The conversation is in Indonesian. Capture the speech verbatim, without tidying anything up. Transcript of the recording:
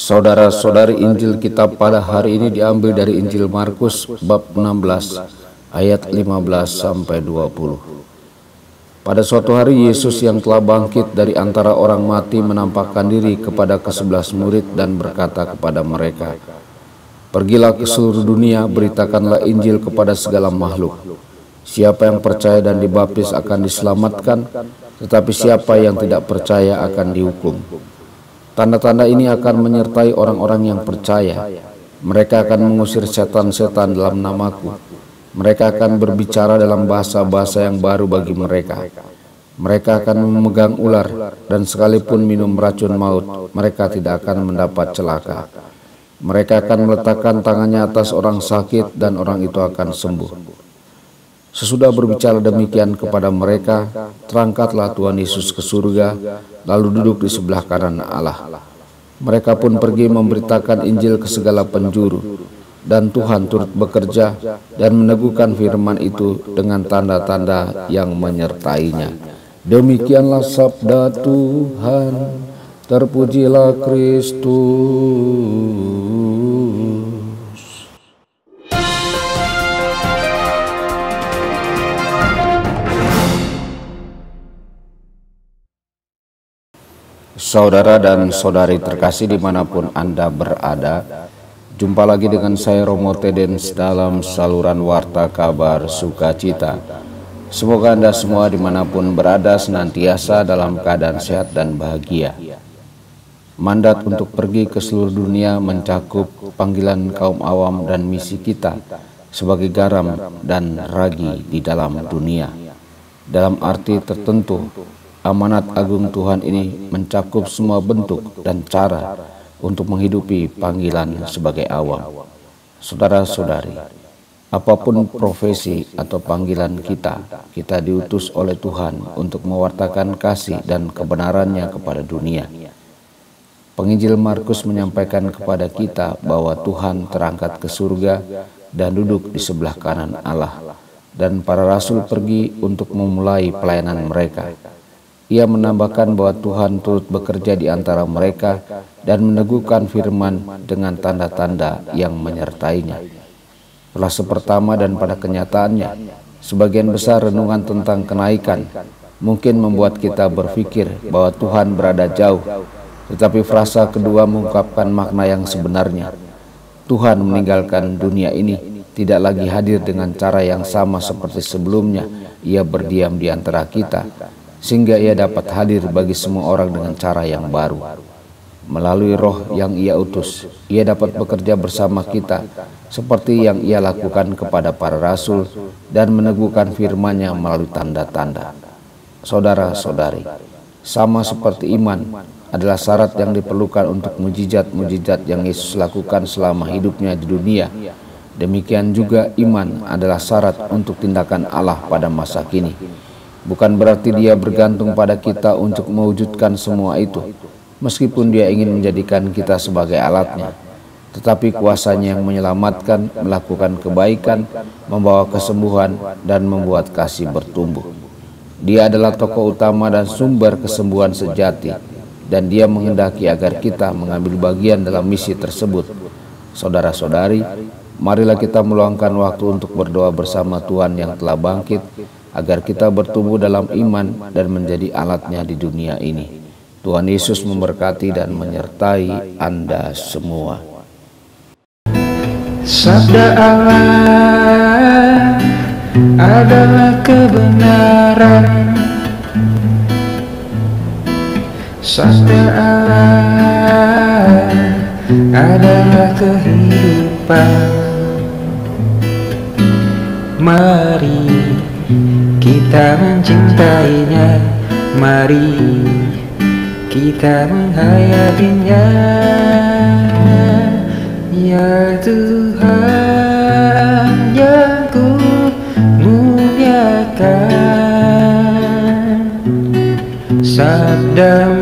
Saudara-saudari, Injil kita pada hari ini diambil dari Injil Markus bab enam belas ayat lima belas sampai dua puluh. Pada suatu hari Yesus yang telah bangkit dari antara orang mati menampakkan diri kepada kesebelas murid dan berkata kepada mereka, "Pergilah ke seluruh dunia, beritakanlah Injil kepada segala makhluk. Siapa yang percaya dan dibaptis akan diselamatkan, tetapi siapa yang tidak percaya akan dihukum. Tanda-tanda ini akan menyertai orang-orang yang percaya. Mereka akan mengusir setan-setan dalam namaku. Mereka akan berbicara dalam bahasa-bahasa yang baru bagi mereka. Mereka akan memegang ular, dan sekalipun minum racun maut, mereka tidak akan mendapat celaka. Mereka akan meletakkan tangannya atas orang sakit, dan orang itu akan sembuh." Sesudah berbicara demikian kepada mereka, terangkatlah Tuhan Yesus ke surga, lalu duduk di sebelah kanan Allah. Mereka pun pergi memberitakan Injil ke segala penjuru, dan Tuhan turut bekerja dan meneguhkan firman itu dengan tanda-tanda yang menyertainya. Demikianlah sabda Tuhan, terpujilah Kristus. Saudara dan saudari terkasih dimanapun Anda berada, jumpa lagi dengan saya Romo Tedens dalam saluran Warta Kabar Sukacita. Semoga Anda semua dimanapun berada senantiasa dalam keadaan sehat dan bahagia. Mandat untuk pergi ke seluruh dunia mencakup panggilan kaum awam dan misi kita sebagai garam dan ragi di dalam dunia. Dalam arti tertentu, amanat agung Tuhan ini mencakup semua bentuk dan cara untuk menghidupi panggilan sebagai awam. Saudara-saudari, apapun profesi atau panggilan kita, kita diutus oleh Tuhan untuk mewartakan kasih dan kebenarannya kepada dunia. Penginjil Markus menyampaikan kepada kita bahwa Tuhan terangkat ke surga dan duduk di sebelah kanan Allah, dan para rasul pergi untuk memulai pelayanan mereka. Ia menambahkan bahwa Tuhan turut bekerja di antara mereka dan meneguhkan firman dengan tanda-tanda yang menyertainya. Frase pertama dan pada kenyataannya, sebagian besar renungan tentang kenaikan mungkin membuat kita berpikir bahwa Tuhan berada jauh, tetapi frasa kedua mengungkapkan makna yang sebenarnya. Tuhan meninggalkan dunia ini, tidak lagi hadir dengan cara yang sama seperti sebelumnya. Ia berdiam di antara kita, sehingga ia dapat hadir bagi semua orang dengan cara yang baru. Melalui roh yang ia utus, ia dapat bekerja bersama kita seperti yang ia lakukan kepada para rasul dan meneguhkan firman-Nya melalui tanda-tanda. Saudara-saudari, sama seperti iman adalah syarat yang diperlukan untuk mujizat-mujizat yang Yesus lakukan selama hidupnya di dunia, demikian juga iman adalah syarat untuk tindakan Allah pada masa kini. Bukan berarti Dia bergantung pada kita untuk mewujudkan semua itu, meskipun Dia ingin menjadikan kita sebagai alatnya. Tetapi kuasa-Nya yang menyelamatkan, melakukan kebaikan, membawa kesembuhan, dan membuat kasih bertumbuh. Dia adalah tokoh utama dan sumber kesembuhan sejati, dan Dia menghendaki agar kita mengambil bagian dalam misi tersebut. Saudara-saudari, marilah kita meluangkan waktu untuk berdoa bersama Tuhan yang telah bangkit, agar kita bertumbuh dalam iman dan menjadi alatnya di dunia ini. Tuhan Yesus memberkati dan menyertai Anda semua. Sabda Allah adalah kebenaran. Sabda Allah adalah kehidupan. Mari kita mencintainya, mari kita menghayatinya. Ya Tuhan yang ku muliakan, sabda